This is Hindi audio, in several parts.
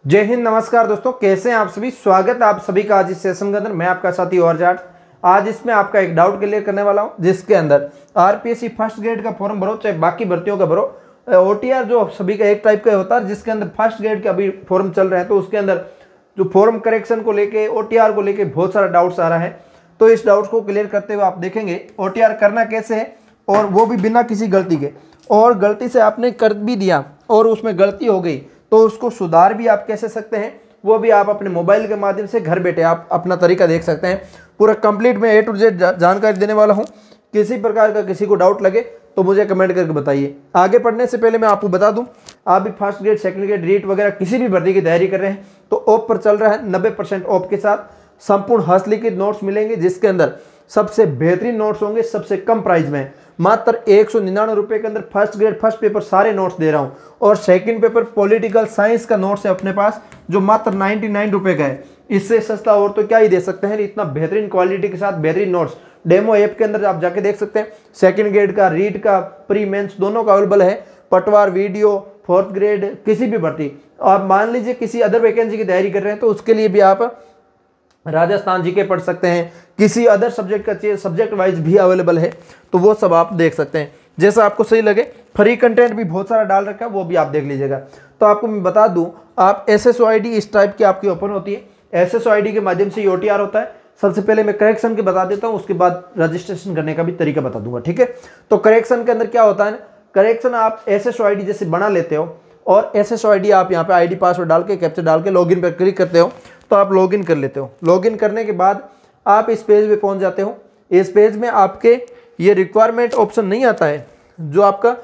जय हिंद, नमस्कार दोस्तों, कैसे हैं आप सभी। स्वागत है आप सभी का आज इस सेशन के अंदर। मैं आपका साथी और जाट आज इसमें आपका एक डाउट क्लियर करने वाला हूं, जिसके अंदर आरपीएससी फर्स्ट ग्रेड का फॉर्म भरो चाहे बाकी भर्तियों का भरो। ओटीआर जो सभी का एक टाइप का होता है, जिसके अंदर फर्स्ट ग्रेड के अभी फॉर्म चल रहे हैं, तो उसके अंदर जो फॉर्म करेक्शन को लेके ओटीआर को लेके बहुत सारा डाउट्स आ रहा है। तो इस डाउट्स को क्लियर करते हुए आप देखेंगे ओटीआर करना कैसे है, और वो भी बिना किसी गलती के। और गलती से आपने कर भी दिया और उसमें गलती हो गई तो उसको सुधार भी आप कैसे सकते हैं, वो भी आप अपने मोबाइल के माध्यम से घर बैठे आप अपना तरीका देख सकते हैं। पूरा कंप्लीट मैं A to Z जानकारी देने वाला हूं। किसी प्रकार का किसी को डाउट लगे तो मुझे कमेंट करके बताइए। आगे पढ़ने से पहले मैं आपको बता दूं, आप भी first grade, second grade, REET वगैरह किसी भी भर्ती की तैयारी कर रहे हैं तो ऑफ पर चल रहा है। 90% ऑफ के साथ संपूर्ण हस्तलिखित नोट्स मिलेंगे, जिसके अंदर सबसे बेहतरीन नोट्स होंगे सबसे कम प्राइस में। मात्र 199 रुपये के अंदर फर्स्ट ग्रेड फर्स्ट पेपर सारे नोट्स दे रहा हूं, और सेकंड पेपर पॉलिटिकल साइंस का नोट्स है अपने पास जो मात्र 99 रुपये का है। इससे सस्ता और तो क्या ही दे सकते हैं। इतना बेहतरीन क्वालिटी के साथ बेहतरीन नोट्स डेमो ऐप के अंदर आप जाके देख सकते हैं। सेकंड ग्रेड का, रीट का, प्री मेंस दोनों का अवेलेबल है। पटवार, वीडियो, फोर्थ ग्रेड, किसी भी भर्ती, आप मान लीजिए किसी अदर वैकेंसी की तैयारी कर रहे हैं तो उसके लिए भी आप राजस्थान जीके पढ़ सकते हैं। किसी अदर सब्जेक्ट का चाहिए, सब्जेक्ट वाइज भी अवेलेबल है, तो वो सब आप देख सकते हैं जैसा आपको सही लगे। फ्री कंटेंट भी बहुत सारा डाल रखा है, वो भी आप देख लीजिएगा। तो आपको मैं बता दूं, आप SSOID इस टाइप की आपकी ओपन होती है। SSOID के माध्यम से OTR होता है। सबसे पहले मैं करेक्शन के बता देता हूं, उसके बाद रजिस्ट्रेशन करने का भी तरीका बता दूंगा, ठीक है। तो करेक्शन के अंदर क्या होता है, करेक्शन आप SSOID जैसे बना लेते हो, और SSOID आप यहाँ पे ID पासवर्ड डाल के, कैप्चा डाल के लॉगिन पर क्लिक करते हो तो आप लॉगिन कर लेते हो। लॉगिन करने के बाद आप इस पेज पे पहुंच जाते हो। इस पेज में आपके ये रिक्वायरमेंट ऑप्शन नहीं आता है, जो आपका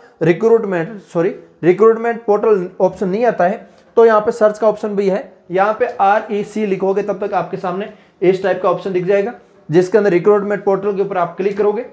रिक्रूटमेंट पोर्टल ऑप्शन नहीं आता है, तो यहाँ पे सर्च का ऑप्शन भी है। यहाँ पे REC लिखोगे तब तक आपके सामने इस टाइप का ऑप्शन दिख जाएगा, जिसके अंदर रिक्रूटमेंट पोर्टल के ऊपर आप क्लिक करोगे।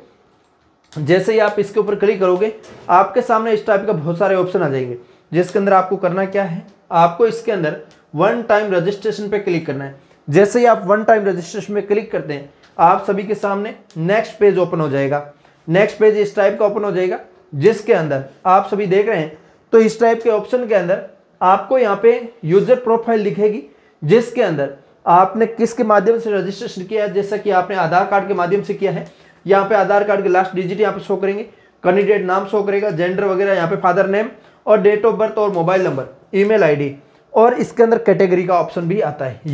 जैसे ही आप इसके ऊपर क्लिक करोगे आपके सामने इस टाइप का बहुत सारे ऑप्शन आ जाएंगे, जिसके अंदर आपको करना क्या है, आपको इसके अंदर वन टाइम रजिस्ट्रेशन पे क्लिक करना है। जैसे ही आप वन टाइम रजिस्ट्रेशन पे क्लिक करते हैं, आप सभी के सामने नेक्स्ट पेज ओपन हो जाएगा। नेक्स्ट पेज इस टाइप का ओपन हो जाएगा, जिसके अंदर आप सभी देख रहे हैं। तो इस टाइप के ऑप्शन के अंदर आपको यहाँ पे यूजर प्रोफाइल दिखेगी, जिसके अंदर आपने किसके माध्यम से रजिस्ट्रेशन किया है। जैसा कि आपने आधार कार्ड के माध्यम से किया है, यहाँ पे आधार कार्ड के लास्ट डिजिट यहाँ पे शो करेंगे, कैंडिडेट नाम शो करेगा, जेंडर वगैरह, यहाँ पे फादर नेम और डेट ऑफ बर्थ और मोबाइल नंबर, ईमेल ID, और इसके अंदर कैटेगरी का ऑप्शन भी आता है।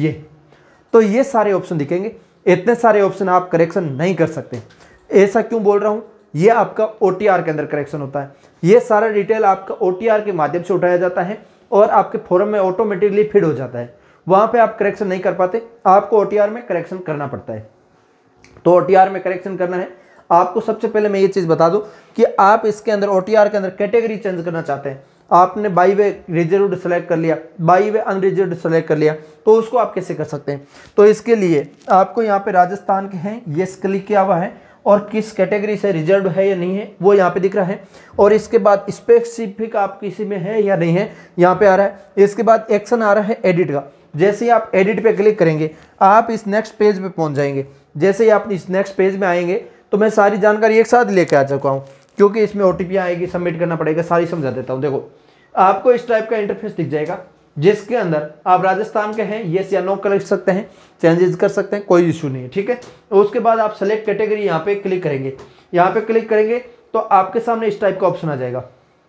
ये सारे ऑप्शन दिखेंगे। इतने सारे ऑप्शन आप करेक्शन नहीं कर सकते। ऐसा क्यों बोल रहा हूं, ये आपका OTR के अंदर करेक्शन होता है। ये सारा डिटेल आपका OTR के माध्यम से उठाया जाता है और आपके फॉर्म में ऑटोमेटिकली फिट हो जाता है। वहां पे आप करेक्शन नहीं कर पाते, आपको OTR में करेक्शन करना पड़ता है। तो OTR में करेक्शन करना है आपको। सबसे पहले मैं ये चीज बता दूं कि आप इसके अंदर OTR के अंदर कैटेगरी चेंज करना चाहते हैं। आपने बाई वे रिजर्व्ड सेलेक्ट कर लिया, बाई वे अनरिजर्व्ड सेलेक्ट कर लिया, तो उसको आप कैसे कर सकते हैं। तो इसके लिए आपको यहाँ पे राजस्थान के हैं ये क्लिक किया हुआ है, और किस कैटेगरी से रिजर्व्ड है या नहीं है वो यहाँ पे दिख रहा है। और इसके बाद स्पेसिफिक आप किसी में है या नहीं है यहाँ पे आ रहा है। इसके बाद एक्शन आ रहा है एडिट का। जैसे ही आप एडिट पे क्लिक करेंगे आप इस नेक्स्ट पेज पे पहुंच जाएंगे। जैसे ही आप इस नेक्स्ट पेज में आएंगे तो मैं सारी जानकारी एक साथ लेके आ चुका हूँ, क्योंकि इसमें OTP आएगी, सबमिट करना पड़ेगा, सारी समझा देता हूँ। देखो आपको इस टाइप का इंटरफेस दिख जाएगा, जिसके अंदर आप राजस्थान के हैं येस या नो कर सकते हैं, चेंजेस कर सकते हैं, कोई इशू नहीं है, ठीक है। उसके बाद आप सेलेक्ट कैटेगरी यहाँ पे क्लिक करेंगे। यहाँ पे क्लिक करेंगे तो आपके सामने इस टाइप का ऑप्शन आ जाएगा,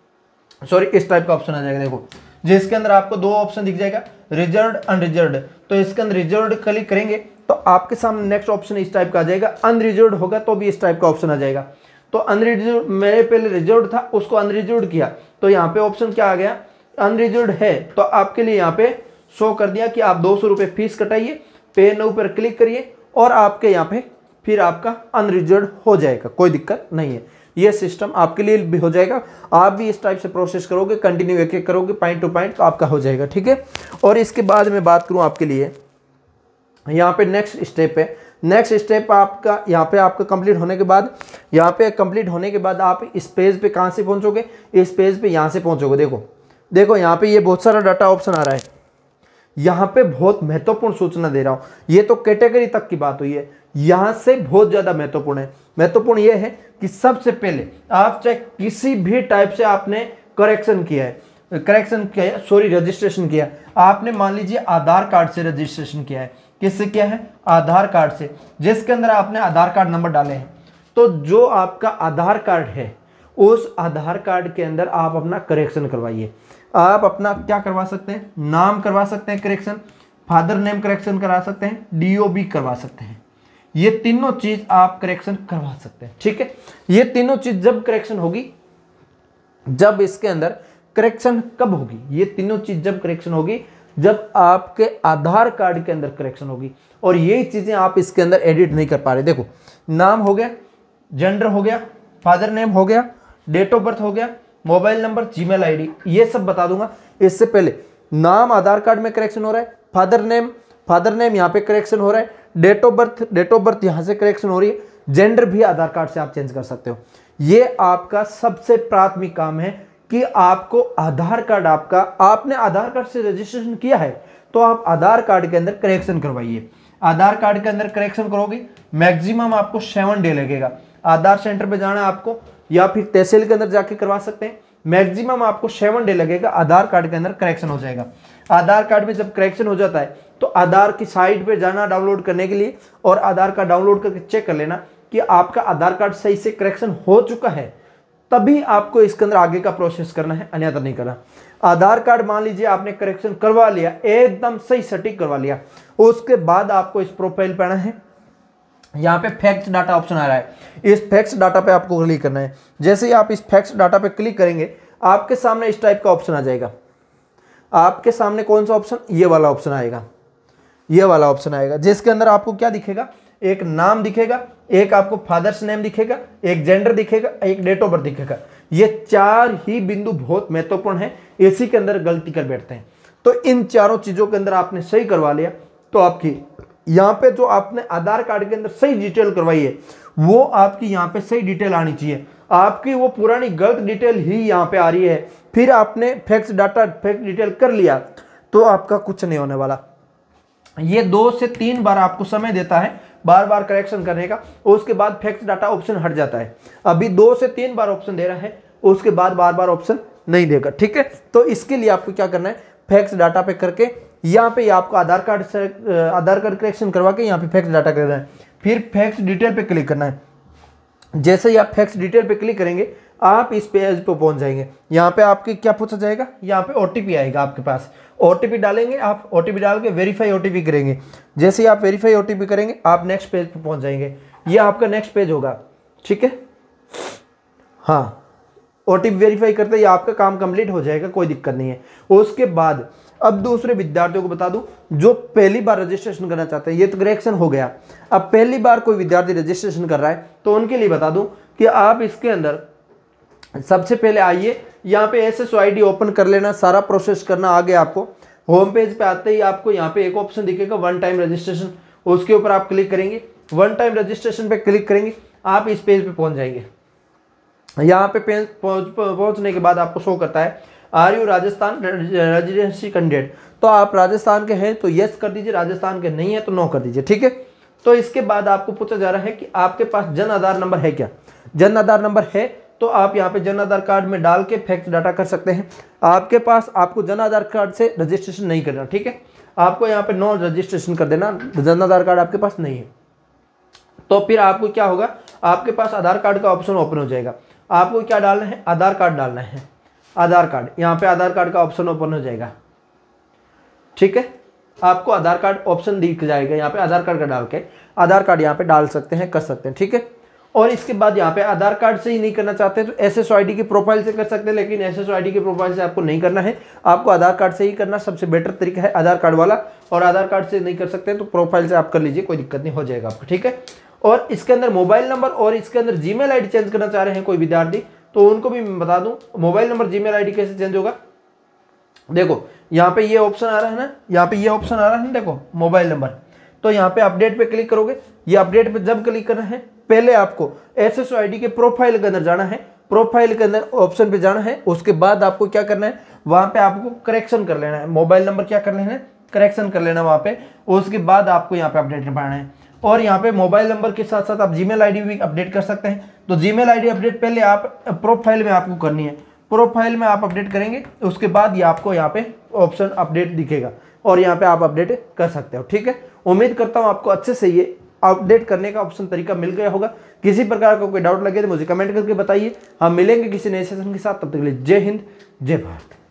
इस टाइप का ऑप्शन आ जाएगा। देखो, जिसके अंदर आपको दो ऑप्शन दिख जाएगा, रिजर्व्ड अनरिजर्व्ड। तो इसके अंदर रिजर्व्ड क्लिक करेंगे तो आपके सामने नेक्स्ट ऑप्शन इस टाइप का आ जाएगा। अनरिजर्व्ड होगा तो भी इस टाइप का ऑप्शन आ जाएगा। तो अनरिजर्व्ड, मेरे पहले रिजर्व्ड था, उसको अनरिजर्व्ड किया तो यहाँ पे ऑप्शन क्या आ गया, अनरिजर्व्ड है। तो आपके लिए यहाँ पे शो कर दिया कि आप 200 रुपये फीस कटाइए, पे नाउ पर क्लिक करिए, और आपके यहाँ पे फिर आपका अनरिजर्व्ड हो जाएगा, कोई दिक्कत नहीं है। ये सिस्टम आपके लिए भी हो जाएगा। आप भी इस टाइप से प्रोसेस करोगे, कंटिन्यू एक एक करोगे, पॉइंट टू पॉइंट, तो आपका हो जाएगा, ठीक है। और इसके बाद मैं बात करूँ आपके लिए, यहाँ पे नेक्स्ट स्टेप है। नेक्स्ट स्टेप आपका यहाँ पे आपका कंप्लीट होने के बाद, यहाँ पे कंप्लीट होने के बाद आप इस पेज पे कहाँ से पहुँचोगे, इस पेज पे यहाँ से पहुँचोगे। देखो यहाँ पे ये बहुत सारा डाटा ऑप्शन आ रहा है। यहाँ पे बहुत महत्वपूर्ण सूचना दे रहा हूँ। ये तो कैटेगरी तक की बात हुई है, यहाँ से बहुत ज़्यादा महत्वपूर्ण है। महत्वपूर्ण ये है कि सबसे पहले आप चाहे किसी भी टाइप से आपने करेक्शन किया है, करेक्शन किया, सॉरी रजिस्ट्रेशन किया, आपने मान लीजिए आधार कार्ड से रजिस्ट्रेशन किया है। किससे किया है? आधार कार्ड से, जिसके अंदर आपने आधार कार्ड नंबर डाले हैं। तो जो आपका आधार कार्ड है उस आधार कार्ड के अंदर आप अपना करेक्शन करवाइए। आप अपना क्या करवा सकते हैं? नाम करवा सकते हैं करेक्शन, फादर नेम करेक्शन करा सकते हैं, डीओबी करवा सकते हैं। ये तीनों चीज आप करेक्शन करवा सकते हैं, ठीक है। ये तीनों चीज जब करेक्शन होगी, जब इसके अंदर करेक्शन कब होगी? ये तीनों चीज जब करेक्शन होगी जब आपके आधार कार्ड के अंदर करेक्शन होगी। और यही चीजें आप इसके अंदर एडिट नहीं कर पा रहे। देखो, नाम हो गया, जेंडर हो गया, फादर नेम हो गया, डेट ऑफ बर्थ हो गया, मोबाइल नंबर, जीमेल आईडी, ये सब बता दूंगा। इससे पहले नाम आधार कार्ड में करेक्शन हो रहा है, फादर नेम यहाँ पे करेक्शन हो रहा है, डेट ऑफ बर्थ यहाँ से करेक्शन हो रही है, जेंडर भी आधार कार्ड से आप चेंज कर सकते हो। ये आपका सबसे प्राथमिक काम है कि आपको आधार कार्ड, आपने आधार कार्ड से रजिस्ट्रेशन किया है तो आप आधार कार्ड के अंदर करेक्शन करवाइए। आधार कार्ड के अंदर करेक्शन करोगे, मैक्सिमम आपको 7 डे लगेगा। आधार सेंटर पे जाना है आपको, या फिर तहसील के अंदर जाके करवा सकते हैं। मैक्सिमम आपको 7 डे लगेगा, आधार कार्ड के अंदर करेक्शन हो जाएगा। आधार कार्ड में जब करेक्शन हो जाता है तो आधार की साइट पे जाना डाउनलोड करने के लिए, और आधार कार्ड डाउनलोड करके चेक कर लेना कि आपका आधार कार्ड सही से करेक्शन हो चुका है, तभी आपको इसके अंदर आगे का प्रोसेस करना है, अन्यथा नहीं करना। आधार कार्ड मान लीजिए आपने करेक्शन करवा लिया, एकदम सही सटीक करवा लिया, उसके बाद आपको इस प्रोफाइल पे आना है। यहाँ पे फैक्ट्स डाटा ऑप्शन आ रहा है, इस फैक्ट्स डाटा पे आपको क्लिक करना है। जैसे ही आप इस फैक्ट्स डाटा पे क्लिक करेंगे आपके सामने इस टाइप का ऑप्शन आ जाएगा। आपके सामने कौन सा ऑप्शन? ये वाला ऑप्शन आएगा, ये वाला ऑप्शन आएगा, जिसके अंदर आपको क्या दिखेगा? एक नाम दिखेगा, एक आपको फादर्स नेम दिखेगा, एक जेंडर दिखेगा, एक डेट ऑफ बर्थ दिखेगा। ये 4 ही बिंदु बहुत महत्वपूर्ण है, इसी के अंदर गलती कर बैठते हैं। तो इन चारों चीजों के अंदर आपने सही करवा लिया तो आपकी यहाँ पे जो आपने आधार कार्ड के अंदर सही डिटेल करवाई है वो आपकी यहाँ पे सही डिटेल आनी चाहिए। आपकी वो पुरानी गलत डिटेल ही यहाँ पे आ रही है। फिर आपने फैक्ट डिटेल कर लिया तो आपका कुछ नहीं होने वाला। ये 2 से 3 बार आपको समय देता है बार बार करेक्शन करने का, उसके बाद फैक्ट डाटा ऑप्शन हट जाता है। अभी 2 से 3 बार ऑप्शन दे रहा है, उसके बाद बार बार ऑप्शन नहीं देगा, ठीक है। तो इसके लिए आपको क्या करना है? फैक्ट डाटा पे करके यहाँ पे आपको आधार कार्ड करेक्शन करवा के यहाँ पे फैक्ट डाटा करना है, फिर फैक्ट डिटेल पे क्लिक करना है। जैसे ही आप फैक्ट डिटेल पे क्लिक करेंगे आप इस पेज पे पहुंच जाएंगे। यहाँ पे आपके क्या पूछा जाएगा? यहाँ पे ओटीपी आएगा आपके पास, ओटीपी डालेंगे, आप ओटीपी डाल के वेरीफाई ओटीपी करेंगे। जैसे ही आप वेरीफाई ओटीपी करेंगे आप नेक्स्ट पेज पे पहुंच जाएंगे। ये आपका नेक्स्ट पेज होगा, ठीक है। हाँ, ओटीपी वेरीफाई करते ही आपका काम कंप्लीट हो जाएगा, कोई दिक्कत नहीं है। उसके बाद अब दूसरे विद्यार्थियों को बता दूं जो पहली बार रजिस्ट्रेशन करना चाहते हैं, ये तो करेक्शन हो गया। अब पहली बार कोई विद्यार्थी रजिस्ट्रेशन कर रहा है तो उनके लिए बता दूं कि आप इसके अंदर सबसे पहले आइए, यहाँ पे SSID ओपन कर लेना, सारा प्रोसेस करना। आगे आपको होम पेज पे आते ही आपको यहाँ पे एक ऑप्शन दिखेगा 1 टाइम रजिस्ट्रेशन, उसके ऊपर आप क्लिक करेंगे। 1 टाइम रजिस्ट्रेशन पे क्लिक करेंगे आप इस पेज पे पहुंच जाएंगे। यहाँ पे पहुंचने के बाद आपको शो करता है are you Rajasthan residency candidate, तो आप राजस्थान के हैं तो यस कर दीजिए, राजस्थान के नहीं है तो नो कर दीजिए, ठीक है। तो इसके बाद आपको पूछा जा रहा है कि आपके पास जन आधार नंबर है क्या? जन आधार नंबर है तो आप यहाँ पे जन आधार कार्ड में डाल के फैक्ट डाटा कर सकते हैं। आपके पास, आपको जन आधार कार्ड से रजिस्ट्रेशन नहीं करना, ठीक है। आपको यहाँ पे नो रजिस्ट्रेशन कर देना, जन आधार कार्ड आपके पास नहीं है। तो फिर आपको क्या होगा? आपके पास आधार कार्ड का ऑप्शन ओपन हो जाएगा। आपको क्या डालना है? आधार कार्ड डालना है, आधार कार्ड। यहाँ पे आधार कार्ड का ऑप्शन ओपन हो जाएगा, ठीक है। आपको आधार कार्ड ऑप्शन दिख जाएगा, यहाँ पे आधार कार्ड का डाल के आधार कार्ड यहाँ पे डाल सकते हैं, कर सकते हैं, ठीक है। और इसके बाद यहाँ पे आधार कार्ड से ही नहीं करना चाहते तो SSID की प्रोफाइल से कर सकते हैं, लेकिन SSID की प्रोफाइल से आपको नहीं करना है, आपको आधार कार्ड से ही करना सबसे बेटर तरीका है, आधार कार्ड वाला। और आधार कार्ड से नहीं कर सकते तो प्रोफाइल से आप कर लीजिए, कोई दिक्कत नहीं, हो जाएगा आपका, ठीक है। और इसके अंदर मोबाइल नंबर और इसके अंदर जीमेल आईडी चेंज करना चाह रहे हैं कोई विद्यार्थी, तो उनको भी मैं बता दूं मोबाइल नंबर जीमेल आईडी कैसे चेंज होगा। देखो यहाँ पे ये ऑप्शन आ रहा है ना, यहाँ पे ये ऑप्शन आ रहा है, देखो मोबाइल नंबर। तो यहाँ पे अपडेट पे क्लिक करोगे, ये अपडेट पे जब क्लिक करना है पहले आपको SSID के प्रोफाइल के अंदर जाना है, प्रोफाइल के अंदर ऑप्शन पे जाना है। उसके बाद आपको क्या करना है? वहां पे आपको करेक्शन कर लेना है, मोबाइल नंबर क्या कर लेना है? करेक्शन कर लेना वहां पे। उसके बाद आपको यहाँ पे अपडेट करवाना है। और यहाँ पे मोबाइल नंबर के साथ साथ आप जीमेल आईडी भी अपडेट कर सकते हैं। तो जीमेल आईडी अपडेट पहले आप प्रोफाइल में आपको करनी है, प्रोफाइल में आप अपडेट करेंगे, उसके बाद ये आपको यहाँ पे ऑप्शन अपडेट दिखेगा और यहाँ पे आप अपडेट कर सकते हो। ठीक है, उम्मीद करता हूँ आपको अच्छे से ये अपडेट करने का ऑप्शन तरीका मिल गया होगा। किसी प्रकार का कोई डाउट लगे तो मुझे कमेंट करके बताइए। हम मिलेंगे किसी नए सेशन के साथ, तब तक के लिए जय हिंद जय भारत।